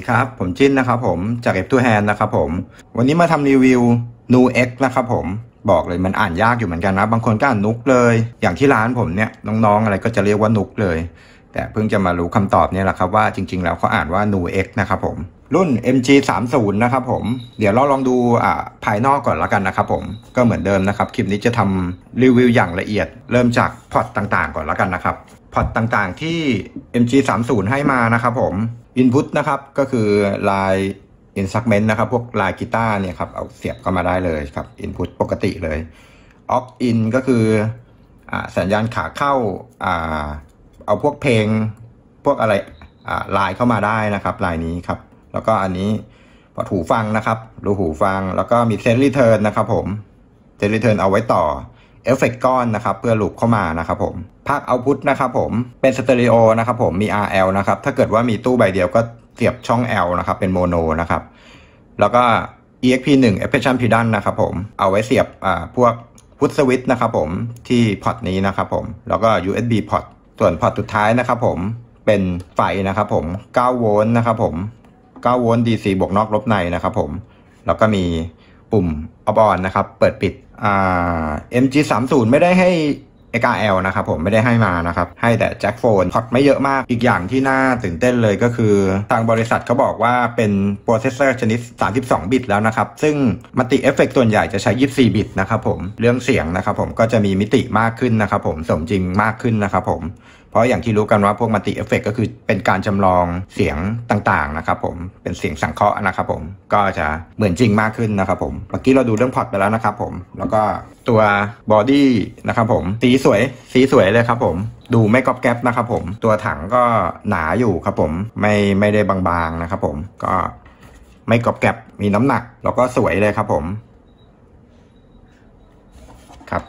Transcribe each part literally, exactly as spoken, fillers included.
ครับผมจิ้นนะครับผมจาก เอฟ ทู Hand นะครับผมวันนี้มาทำรีวิว นู เอ็กซ์ นะครับผมบอกเลยมันอ่านยากอยู่เหมือนกันนะบางคนก็อ่านนุกเลยอย่างที่ร้านผมเนี่ยน้องๆอะไรก็จะเรียกว่านุกเลยแต่เพิ่งจะมารู้คำตอบเนี่ยแหละครับว่าจริงๆแล้วเขาอ่านว่า นู เอ็กซ์ นะครับผมรุ่น เอ็ม จี สามสิบ นะครับผมเดี๋ยวเราลองดูอ่าภายนอกก่อนละกันนะครับผมก็เหมือนเดิมนะครับคลิปนี้จะทำรีวิวอย่างละเอียดเริ่มจากพอร์ตต่างๆก่อนละกันนะครับพอร์ตต่างๆที่ เอ็ม จี สามสิบ ให้มานะครับผมInput นะครับก็คือลาย Instrument นะครับพวกลายกีตาร์เนี่ยครับเอาเสียบเข้ามาได้เลยครับ Input ปกติเลย Aux in ก็คืออ่าสัญญาณขาเข้าอ่าเอาพวกเพลงพวกอะไรอ่าลายเข้ามาได้นะครับลายนี้ครับแล้วก็อันนี้พอหูฟังนะครับรูหูฟังแล้วก็มี Set Return นะครับผม Set Return เอาไว้ต่อเอฟเฟกต์ก้อนนะครับเพื่อลูปเข้ามานะครับผมภาคเอาท์พุตนะครับผมเป็นสเตอริโอนะครับผมมี อาร์ แอล นะครับถ้าเกิดว่ามีตู้ใบเดียวก็เสียบช่อง L นะครับเป็นโมโนนะครับแล้วก็ อี เอ็กซ์ พี หนึ่ง Expression Pedal นะครับผมเอาไว้เสียบอ่าพวกพุทสวิตช์นะครับผมที่พอร์ตนี้นะครับผมแล้วก็ ยู เอส บี พอร์ตส่วนพอร์ตสุดท้ายนะครับผมเป็นไฟนะครับผมเก้าโวลต์นะครับผมเก้าโวลต์ ดี ซี บวกนอกลบในนะครับผมแล้วก็มีปุ่ม Off On นะครับเปิดปิดอ่า เอ็ม จี สามสิบ ไม่ได้ให้ เอ็กซ์ อาร์ แอล นะครับผมไม่ได้ให้มานะครับให้แต่แจ็คโฟนพอร์ตไม่เยอะมากอีกอย่างที่น่าตื่นเต้นเลยก็คือทางบริษัทเขาบอกว่าเป็นโปรเซสเซอร์ชนิดสามสิบสองบิตแล้วนะครับซึ่งมัลติเอฟเฟกต์ส่วนใหญ่จะใช้ยี่สิบสี่บิตนะครับผมเรื่องเสียงนะครับผมก็จะมีมิติมากขึ้นนะครับผมสมจริงมากขึ้นนะครับผมเพราะอย่างที่รู้กันว่าพวกมัลติเอฟเฟกต์ก็คือเป็นการจำลองเสียงต่างๆนะครับผมเป็นเสียงสังเคราะห์นะครับผมก็จะเหมือนจริงมากขึ้นนะครับผมเมื่อกี้เราดูเรื่องพอร์ตไปแล้วนะครับผมแล้วก็ตัวบอดี้นะครับผมสีสวยสีสวยเลยครับผมดูไม่ก๊อบแก๊บนะครับผมตัวถังก็หนาอยู่ครับผมไม่ไม่ได้บางๆนะครับผมก็ไม่ก๊อบแก๊บมีน้ำหนักแล้วก็สวยเลยครับผมครับ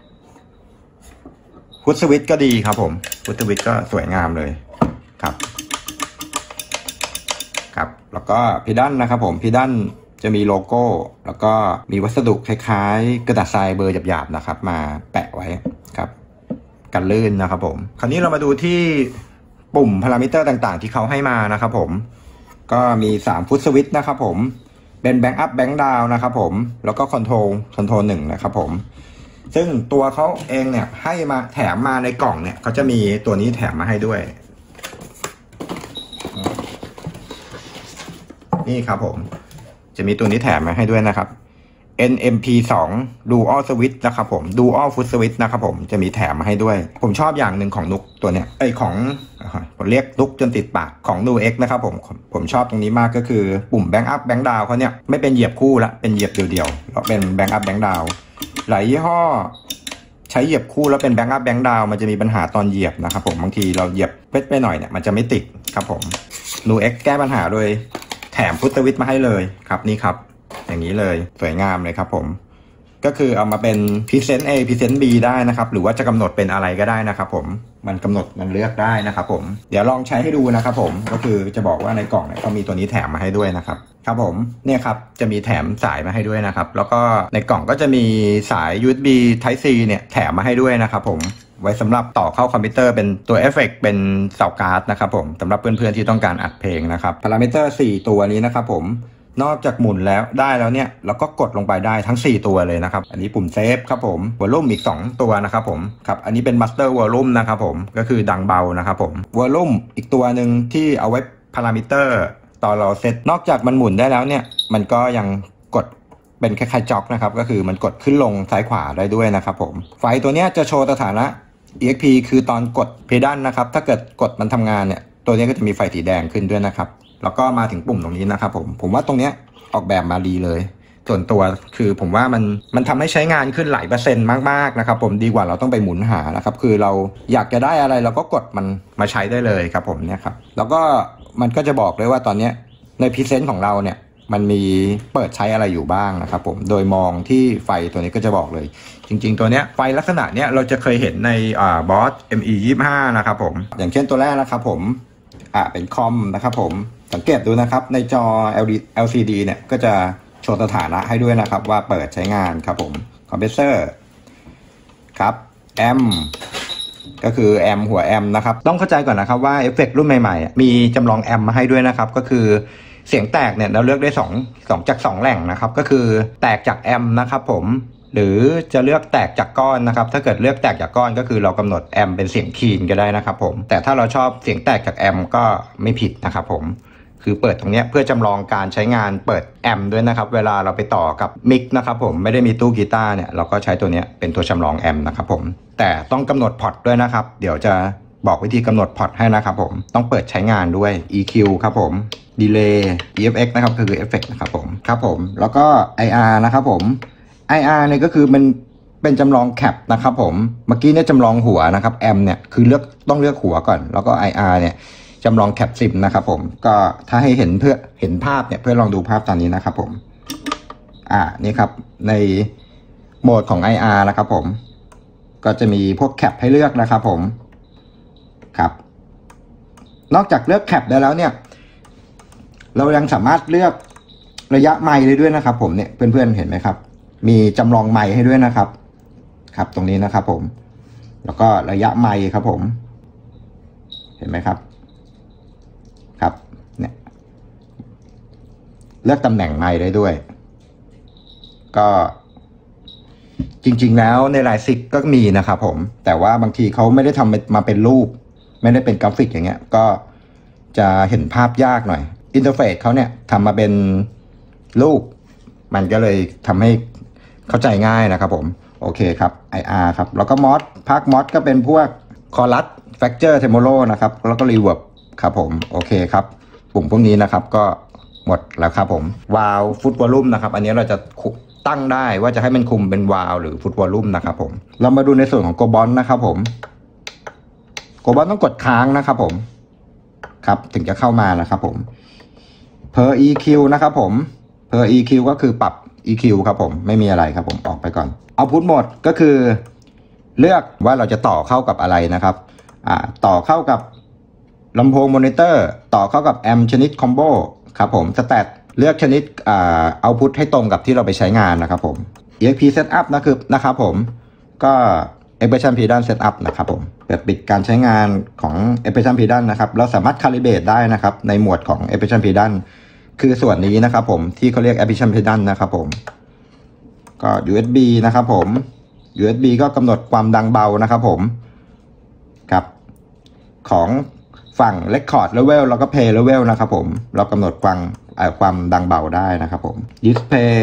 พุทสวิตช์ก็ดีครับผมพุทสวิตช์ก็สวยงามเลยครับครับแล้วก็พีดันนะครับผมพีดันจะมีโลโก้แล้วก็มีวัสดุคล้ายๆกระดาษทรายเบอร์หยาบๆนะครับมาแปะไว้ครับกันลื่นนะครับผมคราวนี้เรามาดูที่ปุ่มพารามิเตอร์ต่างๆที่เขาให้มานะครับผมก็มีสามฟุตสวิตช์นะครับผมเป็นแบงค์อัพแบงค์ดาวน์นะครับผมแล้วก็คอนโทรลคอนโทรลหนึ่งนะครับผมซึ่งตัวเขาเองเนี่ยให้มาแถมมาในกล่องเนี่ยเขาจะมีตัวนี้แถมมาให้ด้วยนี่ครับผมจะมีตัวนี้แถมมาให้ด้วยนะครับ เอ็น เอ็ม พี ทู Dual Switch นะครับผม Dual Foot Switch นะครับผมจะมีแถมมาให้ด้วยผมชอบอย่างหนึ่งของนุกตัวเนี้ยไอของผมเรียกนุกจนติดปากของ นู เอ็กซ์ นะครับผมผมชอบตรงนี้มากก็คือปุ่ม Bank Up Bank Down เขาเนี่ยไม่เป็นเหยียบคู่ละเป็นเหยียบเดี่ยวๆแล้วเป็น Bank Up Bank Down หลายยี่ห้อใช้เหยียบคู่แล้วเป็น Bank Up Bank Down มันจะมีปัญหาตอนเหยียบนะครับผมบางทีเราเหยียบเป๊ะไปหน่อยเนี่ยมันจะไม่ติดครับผม นู เอ็กซ์ แก้ปัญหาโดยแถมฟุตสวิตช์มาให้เลยครับนี่ครับอย่างนี้เลยสวยงามเลยครับผมก็คือเอามาเป็นพรีเซนต์ A พรีเซนต์ B ได้นะครับหรือว่าจะกำหนดเป็นอะไรก็ได้นะครับผมมันกำหนดมันเลือกได้นะครับผมเดี๋ยวลองใช้ให้ดูนะครับผมก็คือจะบอกว่าในกล่องเนี่ยเขามีตัวนี้แถมมาให้ด้วยนะครับครับผมเนี่ยครับจะมีแถมสายมาให้ด้วยนะครับแล้วก็ในกล่องก็จะมีสาย ยู เอส บี Type C เนี่ยแถมมาให้ด้วยนะครับผมไว้สำหรับต่อเข้าคอมพิวเตอร์เป็นตัวเอฟเฟกต์เป็นเสาการ์ดนะครับผมสำหรับเพื่อนๆที่ต้องการอัดเพลงนะครับพารามิเตอร์สี่ตัวนี้นะครับผมนอกจากหมุนแล้วได้แล้วเนี่ยเราก็กดลงไปได้ทั้งสี่ตัวเลยนะครับอันนี้ปุ่มเซฟครับผมวอลลุ่มอีกสองตัวนะครับผมครับอันนี้เป็นมาสเตอร์วอลลุ่มนะครับผมก็คือดังเบานะครับผมวอลลุ่มอีกตัวหนึ่งที่เอาไว้พารามิเตอร์ตอนเราเซตนอกจากมันหมุนได้แล้วเนี่ยมันก็ยังกดเป็นคล้ายๆจ็อกนะครับก็คือมันกดขึ้นลงซ้ายขวาได้ด้วยนะครับผมไฟตัวนี้จะโชว์สถานะ อี เอ็กซ์ พี คือตอนกดเพดานนะครับถ้าเกิดกดมันทำงานเนี่ยตัวนี้ก็จะมีไฟสีแดงขึ้นด้วยนะครับแล้วก็มาถึงปุ่มตรงนี้นะครับผมผมว่าตรงเนี้ยออกแบบมาดีเลยส่วนตัวคือผมว่ามันมันทำให้ใช้งานขึ้นหลายเปอร์เซ็นต์มากๆนะครับผมดีกว่าเราต้องไปหมุนหานะครับคือเราอยากจะได้อะไรเราก็กดมันมาใช้ได้เลยครับผมเนี่ยครับแล้วก็มันก็จะบอกเลยว่าตอนนี้ในพรีเซนต์ของเราเนี่ยมันมีเปิดใช้อะไรอยู่บ้างนะครับผมโดยมองที่ไฟตัวนี้ก็จะบอกเลยจริงๆตัวเนี้ยไฟลักษณะเนี้ยเราจะเคยเห็นในอ่าบอส เอ็ม อี ยี่สิบห้านะครับผมอย่างเช่นตัวแรกนะครับผมอ่าเป็นคอมนะครับผมสังเกตดูนะครับในจอ แอล ซี ดี เนี่ยก็จะโชว์สถานะให้ด้วยนะครับว่าเปิดใช้งานครับผมคอมเพรสเซอร์ครับแอมป์ก็คือแอมหัวแอมนะครับต้องเข้าใจก่อนนะครับว่าเอฟเฟกต์รุ่นใหม่ๆมีจำลองแอมมาให้ด้วยนะครับก็คือเสียงแตกเนี่ยเราเลือกได้สอง สองจากสองแหล่งนะครับก็คือแตกจากแอมนะครับผมหรือจะเลือกแตกจากก้อนนะครับถ้าเกิดเลือกแตกจากก้อนก็คือเรากำหนดแอมเป็นเสียงคีนก็ได้นะครับผมแต่ถ้าเราชอบเสียงแตกจากแอมก็ไม่ผิดนะครับผมคือเปิดตรงนี้เพื่อจำลองการใช้งานเปิดแอมด้วยนะครับเวลาเราไปต่อกับมิกนะครับผมไม่ได้มีตู้กีตาร์เนี่ยเราก็ใช้ตัวนี้เป็นตัวจำลองแอมนะครับผมแต่ต้องกำหนดพอร์ตด้วยนะครับเดี๋ยวจะบอกวิธีกำหนดพอร์ตให้นะครับผมต้องเปิดใช้งานด้วย อี คิว ครับผม Delay อี เอฟ เอ็กซ์ นะครับคือ Effect นะครับผมครับผมแล้วก็ ไอ อาร์ นะครับผม ไอ อาร์ เนี่ยก็คือมันเป็นจำลองแคปนะครับผมเมื่อกี้เนี่ยจำลองหัวนะครับแอมเนี่ยคือเลือกต้องเลือกหัวก่อนแล้วก็ ไอ อาร์ เนี่ยจำลองแคปซิมนะครับผมก็ถ้าให้เห็นเพื่อเห็นภาพเนี่ยเพื่อลองดูภาพตอนนี้นะครับผมอ่านี่ครับในโหมดของ ไอ อาร์ นะครับผมก็จะมีพวกแคปให้เลือกนะครับผมครับนอกจากเลือกแคปได้แล้วเนี่ยเรายังสามารถเลือกระยะไมค์ได้ด้วยนะครับผมเนี่ยเพื่อนๆเห็นไหมครับมีจำลองไมค์ให้ด้วยนะครับครับตรงนี้นะครับผมแล้วก็ระยะไมค์ครับผมเห็นไหมครับครับเนี่ยเลือกตำแหน่งไมค์ได้ด้วยก็จริงๆแล้วในไลน์ซิกก็มีนะครับผมแต่ว่าบางทีเขาไม่ได้ทำมาเป็นรูปไม่ได้เป็นกราฟิกอย่างเงี้ยก็จะเห็นภาพยากหน่อยอินเทอร์เฟซเขาเนี่ยทำมาเป็นรูปมันก็เลยทำให้เข้าใจง่ายนะครับผมโอเคครับ ไอ อาร์ ครับแล้วก็มอดภาคมอดก็เป็นพวกคอรัสแฟกเจอร์เทมโมโลนะครับแล้วก็รีเวิร์บครับผมโอเคครับปุ่มพวกนี้นะครับก็หมดแล้วครับผมวาลฟุตวอลลุ่มนะครับอันนี้เราจะตั้งได้ว่าจะให้มันคุมเป็นวาลหรือฟุตวอลลุ่มนะครับผมเรามาดูในส่วนของโกบอลนะครับผมโกบอลต้องกดค้างนะครับผมครับถึงจะเข้ามานะครับผม per อี คิว นะครับผม per อี คิว ก็คือปรับ อี คิว ครับผมไม่มีอะไรครับผมออกไปก่อน output mode ก็คือเลือกว่าเราจะต่อเข้ากับอะไรนะครับอ่าต่อเข้ากับลำโพงมอนิเตอร์ต่อเข้ากับแอมชนิดคอมโบครับผมสแตทเลือกชนิดอ่า output ให้ตรงกับที่เราไปใช้งานนะครับผม อี เอ็กซ์ พี setup นะครับนะครับผมก็ expression pedal setup นะครับผมเปิดปิดการใช้งานของ expression pedal นะครับเราสามารถ calibrate ได้นะครับในหมวดของ expression pedal คือส่วนนี้นะครับผมที่เขาเรียก expression pedal นะครับผมก็ ยู เอส บี นะครับผม ยู เอส บี ก็กำหนดความดังเบานะครับผมครับของฝั่ง record level แล้วก็ play level นะครับผมเรากำหนดความความดังเบาได้นะครับผม display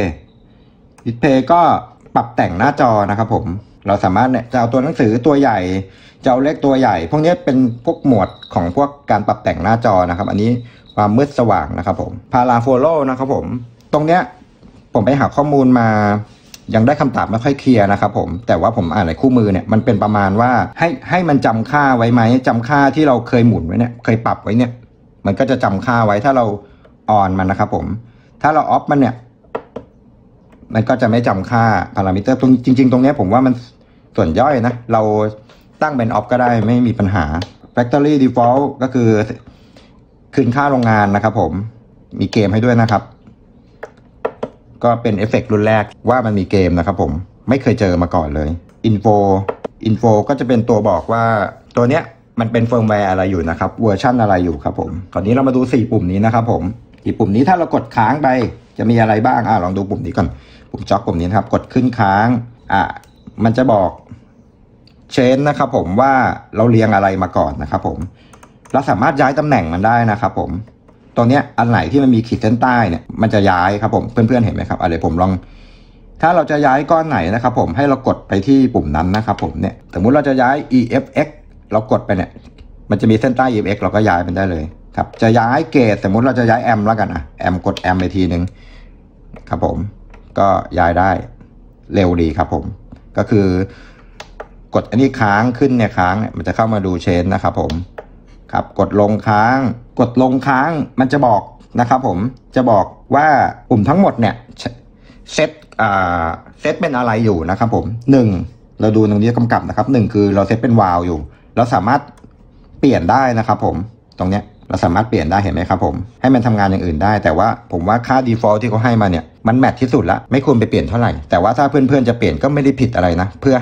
display ก็ปรับแต่งหน้าจอนะครับผมเราสามารถเนี่ยจะเอาตัวหนังสือตัวใหญ่จะเอาเล็กตัวใหญ่พวกนี้เป็นพวกหมวดของพวกการปรับแต่งหน้าจอนะครับอันนี้ความมืดสว่างนะครับผม Parafollow นะครับผมตรงเนี้ยผมไปหาข้อมูลมายังได้คำตอบไม่ค่อยเคลียร์นะครับผมแต่ว่าผมอ่านในคู่มือเนี่ยมันเป็นประมาณว่าให้ให้มันจำค่าไว้ไหมจำค่าที่เราเคยหมุนไว้เนี่ยเคยปรับไว้เนี่ยมันก็จะจำค่าไว้ถ้าเราออนมันนะครับผมถ้าเราออฟมันเนี่ยมันก็จะไม่จำค่าพารามิเตอร์ตรงจริงๆตรงนี้ผมว่ามันส่วนย่อยนะเราตั้งเป็นออฟก็ได้ไม่มีปัญหา Factory Default ก็คือคืนค่าโรงงานนะครับผมมีเกมให้ด้วยนะครับก็เป็นเอฟเฟกต์รุ่นแรกว่ามันมีเกมนะครับผมไม่เคยเจอมาก่อนเลย Info Info ก็จะเป็นตัวบอกว่าตัวเนี้ยมันเป็นเฟิร์มแวร์อะไรอยู่นะครับเวอร์ชันอะไรอยู่ครับผมคราวนี้เรามาดูสี่ปุ่มนี้นะครับผมสี่ปุ่มนี้ถ้าเรากดค้างไปจะมีอะไรบ้างอ่ะลองดูปุ่มนี้ก่อนปุ่มจ็อกปุ่มนี้นะครับกดขึ้นค้างอ่ะมันจะบอกเชนนะครับผมว่าเราเรียงอะไรมาก่อนนะครับผมเราสามารถย้ายตำแหน่งมันได้นะครับผมตรงเนี้ยอันไหนที่มันมีขีดเส้นใต้เนี่ยมันจะย้ายครับผมเพื่อนๆเห็นไหมครับอะไรผมลองถ้าเราจะย้ายก้อนไหนนะครับผมให้เรากดไปที่ปุ่มนั้นนะครับผมเนี่ยสมมุติเราจะย้าย อี เอฟ เอ็กซ์ เรากดไปเนี่ยมันจะมีเส้นใต้ อี เอฟ เอ็กซ์ เราก็ย้ายมันได้เลยครับจะย้ายเกจสมมุติเราจะย้ายแอมแล้วกันอ่ะแอมกดแอมไปทีนึงครับผมก็ย้ายได้เร็วดีครับผมก็คือกดอันนี้ค้างขึ้นเนี่ยค้างเนี่ยมันจะเข้ามาดูเชนนะครับผมครับกดลงค้างกดลงค้างมันจะบอกนะครับผมจะบอกว่าปุ่มทั้งหมดเนี่ยเซตอ่าเซตเป็นอะไรอยู่นะครับผมหนึ่งเราดูตรงนี้กำกับนะครับหนึ่งคือเราเซตเป็นวาล์วอยู่เราสามารถเปลี่ยนได้นะครับผมตรงเนี้ยเราสามารถเปลี่ยนได้เห็นไหมครับผมให้มันทำงานอย่างอื่นได้แต่ว่าผมว่าค่า default ที่เขาให้มาเนี่ยมันแมทที่สุดละไม่ควรไปเปลี่ยนเท่าไหร่แต่ว่าถ้าเพื่อนๆจะเปลี่ยนก็ไม่ได้ผิดอะไรนะเพื่อให้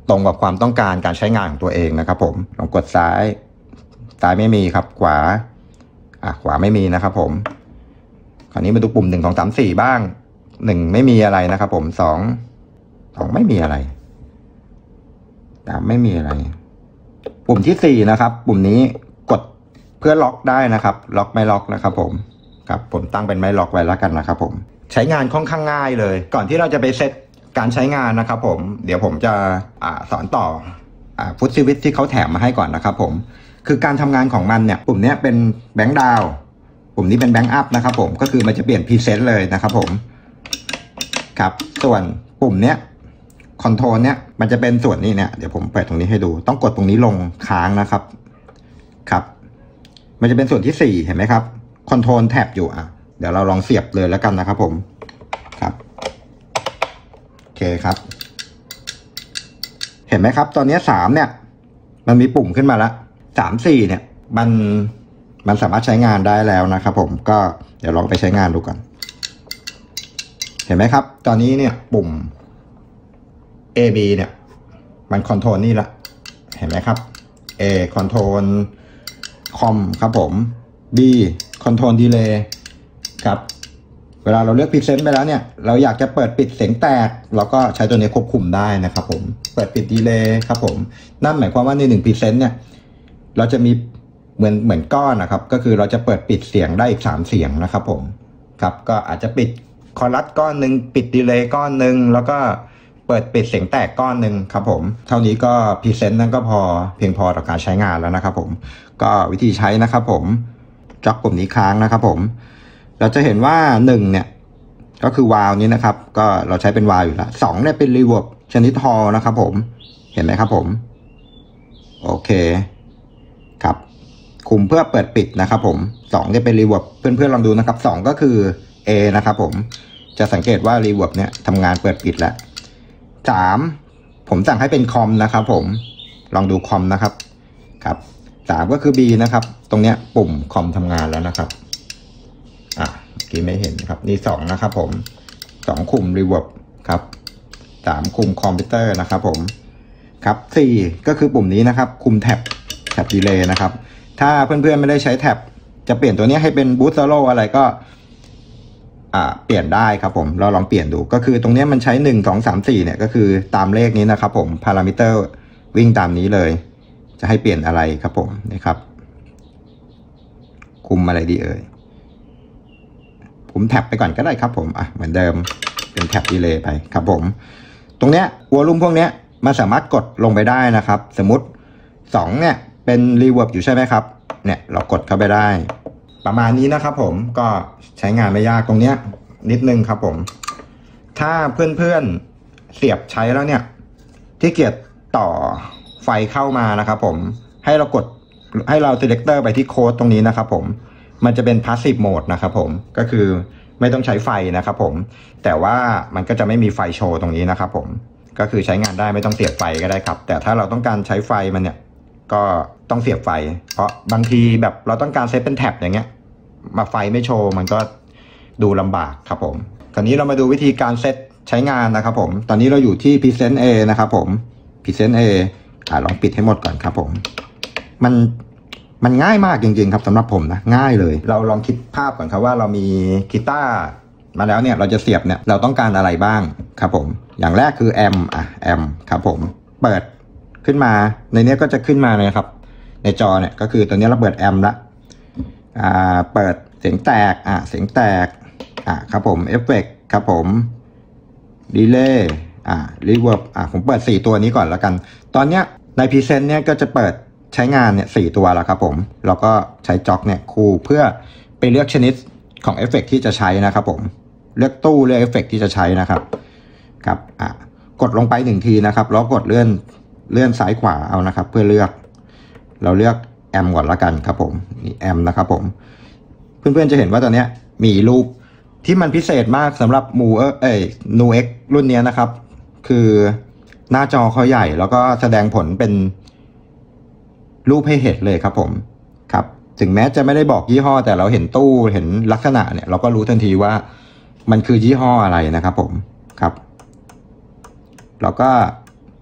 ตรงกับความต้องการการใช้งานของตัวเองนะครับผมลองกดซ้ายซ้ายไม่มีครับขวาอ่ะขวาไม่มีนะครับผมคราวนี้มาดูปุ่มหนึ่งสองสามสี่บ้างหนึ่งไม่มีอะไรนะครับผมสองสองไม่มีอะไรสามไม่มีอะไรปุ่มที่สี่นะครับปุ่มนี้กดเพื่อล็อกได้นะครับล็อกไม่ล็อกนะครับผมครับผมตั้งเป็นไม่ล็อกไว้แล้วกันนะครับผมใช้งานค่อนข้างง่ายเลยก่อนที่เราจะไปเซตการใช้งานนะครับผมเดี๋ยวผมจะอ่าสอนต่ออ่าฟุตสวิตช์ที่เขาแถมมาให้ก่อนนะครับผมคือการทำงานของมันเนี่ยปุ่มนี้เป็นแบงค์ดาวปุ่มนี้เป็นแบงค์อัพนะครับผมก็คือมันจะเปลี่ยนพรีเซตเลยนะครับผมครับส่วนปุ่มเนี้ยคอนโทรลเนี้ยมันจะเป็นส่วนนี้เนี่ยเดี๋ยวผมเปิดตรงนี้ให้ดูต้องกดตรงนี้ลงค้างนะครับครับมันจะเป็นส่วนที่สี่เห็นไหมครับคอนโทรลแท็บอยู่อ่ะเดี๋ยวเราลองเสียบเลยแล้วกันนะครับผมครับโอเคครับเห็นไหมครับตอนนี้สามเนี่ยมันมีปุ่มขึ้นมาแล้วสามสี่เนี่ยมันมันสามารถใช้งานได้แล้วนะครับผมก็เดี๋ยวลองไปใช้งานดูก่อนเห็นไหมครับตอนนี้เนี่ยปุ่ม A B เนี่ยมันคอนโทรลนี่ละเห็นไหมครับ A คอนโทรลคอมครับผม B คอนโทรลดีเลย์ครับเวลาเราเลือกพรีเซนต์ไปแล้วเนี่ยเราอยากจะเปิดปิดเสียงแตกเราก็ใช้ตัวนี้ควบคุมได้นะครับผมเปิดปิดดีเลย์ครับผมนั่นหมายความว่าในหนึ่งพรีเซนต์เนี่ยเราจะมีเหมือนเหมือนก้อนนะครับก็คือเราจะเปิดปิดเสียงได้อีกสามเสียงนะครับผมครับก็อาจจะปิดคอรัสก้อนหนึ่งปิดดีเลย์ก้อนหนึ่งแล้วก็เปิดปิดเสียงแตกก้อนหนึ่งครับผมเท่านี้ก็พรีเซนต์นั้นก็พอเพียงพอต่อการใช้งานแล้วนะครับผมก็วิธีใช้นะครับผมจ็อกปุ่มนี้ค้างนะครับผมเราจะเห็นว่าหนึ่งเนี่ยก็คือวาล์วนี้นะครับก็เราใช้เป็นวาล์วอยู่แล้วสองเนี่ยเป็นรีเวิร์บชนิดฮอลนะครับผมเห็นไหมครับผมโอเคครับคุมเพื่อเปิดปิดนะครับผมสองเนี่ยเป็นรีเวิร์บเพื่อนๆลองดูนะครับสองก็คือ A นะครับผมจะสังเกตว่ารีเวิร์บเนี่ยทำงานเปิดปิดแล้วสามผมสั่งให้เป็นคอมนะครับผมลองดูคอมนะครับครับสามก็คือ B นะครับตรงเนี้ยปุ่มคอมทำงานแล้วนะครับอ่ะเมื่อกี้ไม่เห็นครับนี่สองนะครับผมสองคุมรีเวิร์บครับสามคุมคอมพิวเตอร์นะครับผมครับสี่ก็คือปุ่มนี้นะครับคุมแท็บแท็บดีเลย์นะครับถ้าเพื่อนๆไม่ได้ใช้แท็บจะเปลี่ยนตัวนี้ให้เป็นบูสต์โซโล่อะไรก็อ่าเปลี่ยนได้ครับผมเราลองเปลี่ยนดูก็คือตรงนี้มันใช้หนึ่ง สอง สาม สี่เนี่ยก็คือตามเลขนี้นะครับผมพารามิเตอร์วิ่งตามนี้เลยจะให้เปลี่ยนอะไรครับผมนี่ครับคุมอะไรดีเอ่ยผมแท็บไปก่อนก็ได้ครับผมอ่ะเหมือนเดิมเป็นแท็บดีเลย์ไปครับผมตรงเนี้ยวอลลุ่มพวกเนี้ยมันสามารถกดลงไปได้นะครับสมมติสองเนี่ยเป็นรีเวิร์บอยู่ใช่ไหมครับเนี่ยเรากดเข้าไปได้ประมาณนี้นะครับผมก็ใช้งานไม่ยากตรงเนี้ยนิดนึงครับผมถ้าเพื่อนๆเสียบใช้แล้วเนี่ยที่เกียจต่อไฟเข้ามานะครับผมให้เรากดให้เรา selector ไปที่โค้ดตรงนี้นะครับผมมันจะเป็น passive mode นะครับผมก็คือไม่ต้องใช้ไฟนะครับผมแต่ว่ามันก็จะไม่มีไฟโชว์ตรงนี้นะครับผมก็คือใช้งานได้ไม่ต้องเสียบไฟก็ได้ครับแต่ถ้าเราต้องการใช้ไฟมันเนี่ยก็ต้องเสียบไฟเพราะบางทีแบบเราต้องการเซตเป็นแท็บอย่างเงี้ยมาไฟไม่โชว์มันก็ดูลำบากครับผมคราวนี้เรามาดูวิธีการเซตใช้งานนะครับผมตอนนี้เราอยู่ที่ Present A นะครับผม Present A อ่าลองปิดให้หมดก่อนครับผมมันมันง่ายมากจริงๆครับสำหรับผมนะง่ายเลยเราลองคิดภาพก่อนครับว่าเรามีกีตาร์มาแล้วเนี่ยเราจะเสียบเนี่ยเราต้องการอะไรบ้างครับผมอย่างแรกคือแอมอ่ะแอมครับผมเปิดขึ้นมาในนี้ก็จะขึ้นมาเลยครับในจอเนี่ยก็คือตัวนี้เราเปิดแอมละอ่าเปิดเสียงแตกอ่ะเสียงแตกอ่ะครับผมเอฟเฟกต์ครับผมดีเลย์อ่ะรีเวิร์บอ่ะผมเปิดสี่ตัวนี้ก่อนแล้วกันตอนเนี้ยในพรีเซนต์เนี่ยก็จะเปิดใช้งานเนี่ยสี่ตัวแล้วครับผมเราก็ใช้จ็อกเนี่ยคูเพื่อไปเลือกชนิดของเอฟเฟกต์ที่จะใช้นะครับผมเลือกตู้เลือกเอฟเฟกต์ที่จะใช้นะครับครับอ่ะกดลงไปหนึ่งทีนะครับแล้วกดเลื่อนเลื่อนซ้ายขวาเอานะครับเพื่อเลือกเราเลือกแอมก่อนละกันครับผมนี่แอมนะครับผมเพื่อนๆจะเห็นว่าตอนนี้มีรูปที่มันพิเศษมากสำหรับมูเอเอ้ยนูเอ็กรุ่นนี้นะครับคือหน้าจอเขาใหญ่แล้วก็แสดงผลเป็นรูปให้เห็นเลยครับผมครับถึงแม้จะไม่ได้บอกยี่ห้อแต่เราเห็นตู้เห็นลักษณะเนี่ยเราก็รู้ทันทีว่ามันคือยี่ห้ออะไรนะครับผมครับแล้วก็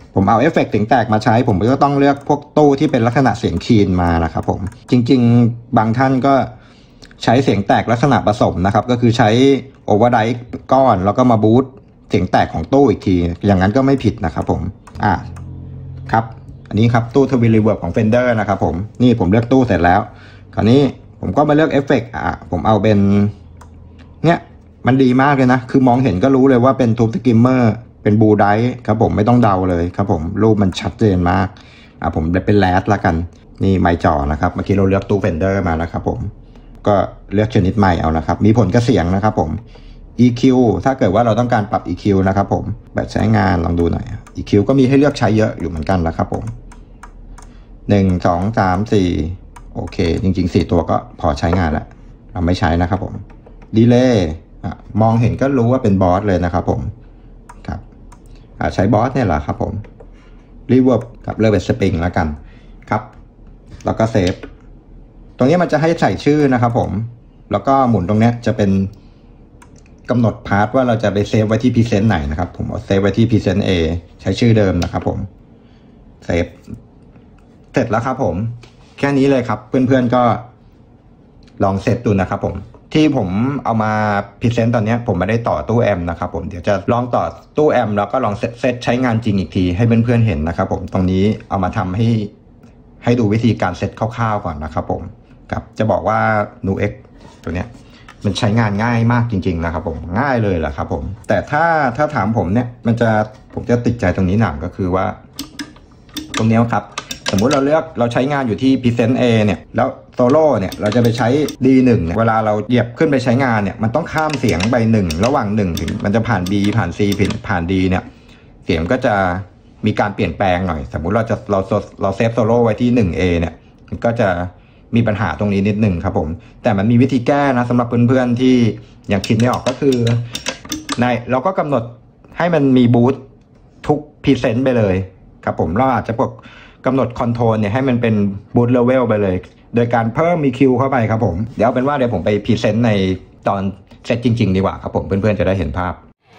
ผมเอาเอฟเฟกต์เสียงแตกมาใช้ผมก็ต้องเลือกพวกตู้ที่เป็นลักษณะเสียงคีนมานะครับผมจริงๆบางท่านก็ใช้เสียงแตกลักษณะผสมนะครับก็คือใช้โอเวอร์ไดร์ก้อนแล้วก็มาบูสต์เสียงแตกของตู้อีกทีอย่างนั้นก็ไม่ผิดนะครับผมอ่ะครับอันนี้ครับตู้ทวินรีเวิร์บของ Fender นะครับผมนี่ผมเลือกตู้เสร็จแล้วคราวนี้ผมก็มาเลือกเอฟเฟกต์อ่ะผมเอาเป็นเนี่ยมันดีมากเลยนะคือมองเห็นก็รู้เลยว่าเป็นทูบสกิมเมอร์เป็นบูไดท์ครับผมไม่ต้องเดาเลยครับผมรูปมันชัดเจนมากอ่ะผมเป็นแรดละกันนี่ไมค์จ่อนะครับเมื่อกี้เราเลือกตู้ Fender มาแล้วครับผมก็เลือกชนิดไมค์เอานะครับมีผลกับเสียงนะครับผม อี คิว ถ้าเกิดว่าเราต้องการปรับ อี คิว นะครับผมแบบใช้งานลองดูหน่อย อี คิว ก็มีให้เลือกใช้เยอะอยู่เหมือนกันแล้วครับผมหนึ่ง สอง สาม สี่โอเคจริงๆสี่ตัวก็พอใช้งานแล้วเราไม่ใช้นะครับผมดีเลย์มองเห็นก็รู้ว่าเป็นบอสเลยนะครับผมครับใช้บอสเนี่ยแหละครับผมรีเวิร์บกับเลือกเป็นสปริงแล้วกันครับแล้วก็เซฟตรงนี้มันจะให้ใส่ชื่อนะครับผมแล้วก็หมุนตรงนี้จะเป็นกำหนดพาร์ทว่าเราจะไปเซฟไว้ที่พรีเซนต์ไหนนะครับผมเอาเซฟไว้ที่พรีเซนต์ A ใช้ชื่อเดิมนะครับผมเซฟเสร็จแล้วครับผมแค่นี้เลยครับเพื่อนๆก็ลองเซตดูนะครับผมที่ผมเอามาพรีเซนต์ตอนนี้ผมไม่ได้ต่อตู้แอมนะครับผมเดี๋ยวจะลองต่อตู้แอมแล้วก็ลองเซตเซตใช้งานจริงอีกทีให้เพื่อนๆเห็นนะครับผมตรงนี้เอามาทำให้ให้ดูวิธีการเซตคร่าวๆก่อนนะครับผมครับจะบอกว่า นู เอ็กซ์ ตัวเนี้ยมันใช้งานง่ายมากจริงๆนะครับผมง่ายเลยแหละครับผมแต่ถ้าถ้าถามผมเนี่ยมันจะผมจะติดใจตรงนี้หนักก็คือว่าตรงนี้ครับสมมุติเราเลือกเราใช้งานอยู่ที่ Present A เนี่ยแล้วโซโล่เนี่ยเราจะไปใช้ ดี หนึ่ง เนี่ยเวลาเราเหยียบขึ้นไปใช้งานเนี่ยมันต้องข้ามเสียงไปหนึ่งระหว่างหนึ่งถึงมันจะผ่าน B ผ่าน C ผ่าน D เนี่ยเสียงก็จะมีการเปลี่ยนแปลงหน่อยสมมุติเราจะเราเราเซฟโซโล่ไว้ที่ หนึ่ง เอ เนี่ยมันก็จะมีปัญหาตรงนี้นิดหนึ่งครับผมแต่มันมีวิธีแก้นะสำหรับเพื่อนๆที่ยังคิดไม่ออกก็คือในเราก็กำหนดให้มันมีบูททุกพรีเซนต์ไปเลยครับผมเราอาจจะพวกกำหนดคอนโทรลเนี่ยให้มันเป็นบูทเลเวลไปเลยโดยการเพิ่มมีคิวเข้าไปครับผมเดี๋ยวเอาเป็นว่าเดี๋ยวผมไปพรีเซนต์ในตอนเซตจริงๆดีกว่าครับผมเพื่อนๆจะได้เห็นภาพ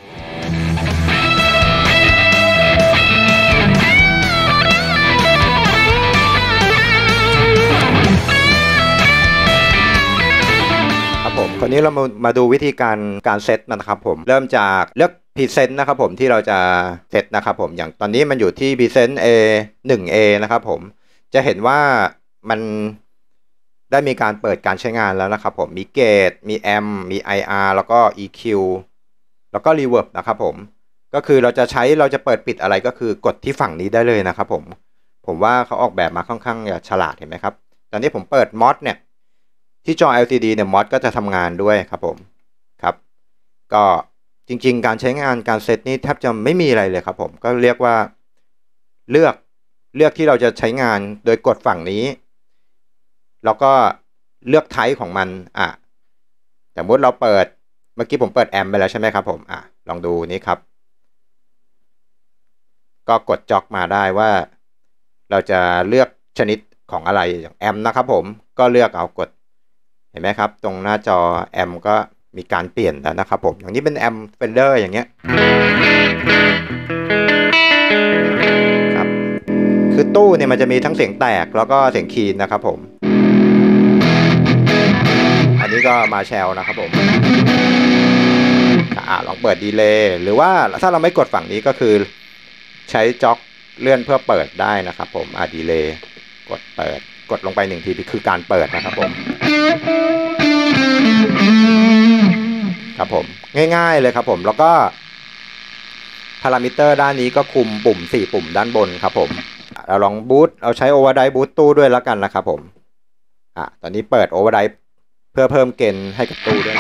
คราวนี้เรามามาดูวิธีการการเซตนะครับผมเริ่มจากเลือกพรีเซนต์นะครับผมที่เราจะเซตนะครับผมอย่างตอนนี้มันอยู่ที่พรีเซนต์ A หนึ่ง เอ นะครับผมจะเห็นว่ามันได้มีการเปิดการใช้งานแล้วนะครับผมมีเกตมีแอมมี ไอ อาร์ แล้วก็ อี คิว แล้วก็รีเวิร์บนะครับผมก็คือเราจะใช้เราจะเปิดปิดอะไรก็คือกดที่ฝั่งนี้ได้เลยนะครับผมผมว่าเขาออกแบบมาค่อนข้างฉลาดเห็นไหมครับตอนนี้ผมเปิดมอดเนี่ยที่จอ แอล ซี ดี เนี่ยมอดก็จะทำงานด้วยครับผมครับก็จริงๆการใช้งานการเซตนี่แทบจะไม่มีอะไรเลยครับผมก็เรียกว่าเลือกเลือกที่เราจะใช้งานโดยกดฝั่งนี้แล้วก็เลือกไทป์ของมันอ่ะสมมติเราเปิดเมื่อกี้ผมเปิดแอมไปแล้วใช่ไหมครับผมอ่ะลองดูนี้ครับก็กดจ็อกมาได้ว่าเราจะเลือกชนิดของอะไรอย่างแอมนะครับผมก็เลือกเอากดเห็นไหมครับตรงหน้าจอแอมก็มีการเปลี่ยนแล้วนะครับผมอย่างนี้เป็นแอมเฟนเดอร์อย่างเงี้ยครับคือตู้เนี่ยมันจะมีทั้งเสียงแตกแล้วก็เสียงคีนนะครับผมอันนี้ก็มาแชลนะครับผมอ่าลองเปิดดีเลย์หรือว่าถ้าเราไม่กดฝั่งนี้ก็คือใช้จ็อกเลื่อนเพื่อเปิดได้นะครับผมอ่าดีเลย์กดเปิดกดลงไปหนึ่งทีคือการเปิดนะครับผมครับผมง่ายๆเลยครับผมแล้วก็พารามิเตอร์ด้านนี้ก็คุมปุ่มสี่ปุ่มด้านบนครับผมเราลองบูตเราใช้โอเวอร์ไดร์บูตตู้ด้วยแล้วกันนะครับผมอ่ะตอนนี้เปิดโอเวอร์ไดร์เพื่อเพิ่มเกณฑ์ให้กับตู้ด้วย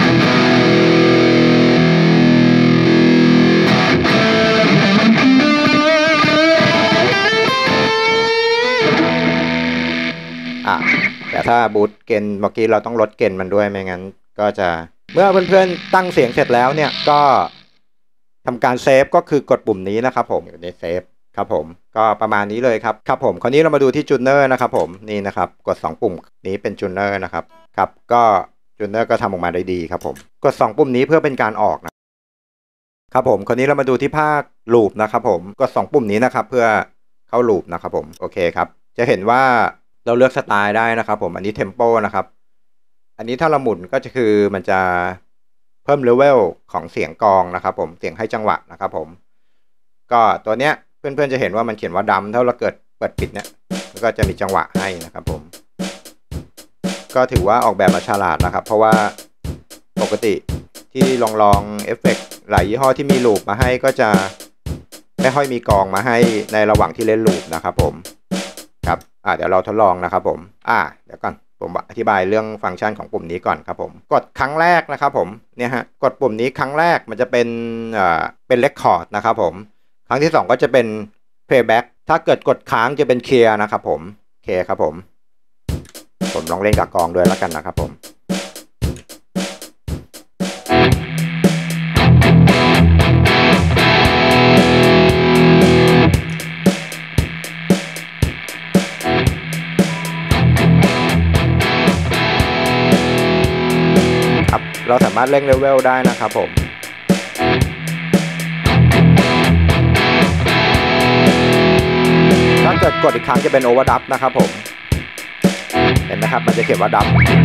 อ่ะแต่ถ้าบูตเกณฑ์เมื่อกี้เราต้องลดเกณฑ์มันด้วยไม่งั้นก็จะเมื่อเพื่อนๆตั้งเสียงเสร็จแล้วเนี่ยก็ทำการเซฟก็คือกดปุ่มนี้นะครับผมอยู่ในเซฟครับผมก็ประมาณนี้เลยครับครับผมคราวนี้เรามาดูที่จูนเนอร์นะครับผมนี่นะครับกดสองปุ่มนี้เป็นจูนเนอร์นะครับครับก็จูนเนอร์ก็ทำออกมาได้ดีครับผมกดสองปุ่มนี้เพื่อเป็นการออกนะครับผมคราวนี้เรามาดูที่ภาคลูปนะครับผมกดสองปุ่มนี้นะครับเพื่อเข้าลูปนะครับผมโอเคครับจะเห็นว่าเราเลือกสไตล์ได้นะครับผมอันนี้เทมโปนะครับอันนี้ถ้าเราหมุนก็จะคือมันจะเพิ่มเลเวลของเสียงกลองนะครับผมเสียงให้จังหวะนะครับผมก็ตัวเนี้ยเพื่อนๆจะเห็นว่ามันเขียนว่าดัมถ้าเราเกิดเปิดปิดเนี่ยก็จะมีจังหวะให้นะครับผมก็ถือว่าออกแบบมาฉลาดนะครับเพราะว่าปกติที่ลองลองเอฟเฟกต์หลายยี่ห้อที่มีลูปมาให้ก็จะไม่ค่อยมีกลองมาให้ในระหว่างที่เล่นลูปนะครับผมครับอ่าเดี๋ยวเราทดลองนะครับผมอ่าเดี๋ยวก่อนผมอธิบายเรื่องฟังก์ชันของปุ่มนี้ก่อนครับผมกดครั้งแรกนะครับผมเนี่ยฮะกดปุ่มนี้ครั้งแรกมันจะเป็นอ่าเป็นเรคคอร์ดนะครับผมครั้งที่สองก็จะเป็น playback ถ้าเกิดกดค้างจะเป็นเคลียร์นะครับผมโอเคครับผมผมลองเล่นกับกลองด้วยแล้วกันนะครับผมครับเราสามารถเร่งเลเวลได้นะครับผมถ้าเกิดกดอีกครั้งจะเป็นโอเวอร์ดับนะครับผมเห็นไหมครับมันจะเขียนว่าดับ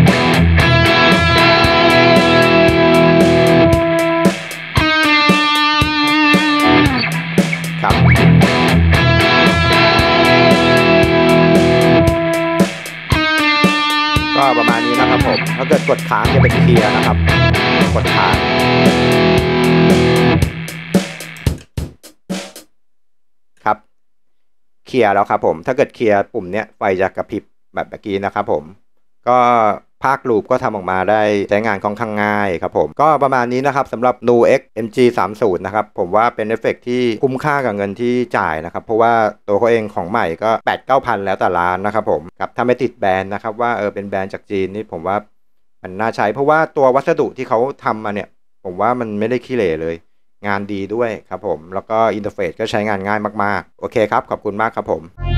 ครับก็ประมาณนี้นะครับผมถ้าเกิดกดค้างจะเป็นเคลียร์นะครับกดค้างครับเคลียร์แล้วครับผมถ้าเกิดเคลียร์ปุ่มเนี้ยไฟจะกระพริบแบบเมื่อกี้นะครับผมก็ภาคลูปก็ทำออกมาได้ใช้งานค่อนข้างง่ายครับผมก็ประมาณนี้นะครับสำหรับ นู เอ็กซ์ เอ็ม จี สามสิบ นะครับผมว่าเป็นเอฟเฟกต์ที่คุ้มค่ากับเงินที่จ่ายนะครับเพราะว่าตัวเขาเองของใหม่ก็ แปดเก้าพัน แล้วแต่ร้านนะครับผมกับถ้าไม่ติดแบรนด์นะครับว่าเออเป็นแบรนด์จากจีนนี่ผมว่ามันน่าใช้เพราะว่าตัววัสดุที่เขาทำมาเนี่ยผมว่ามันไม่ได้ขี้เหร่เลยงานดีด้วยครับผมแล้วก็อินเทอร์เฟซก็ใช้งานง่ายมากๆโอเคครับขอบคุณมากครับผม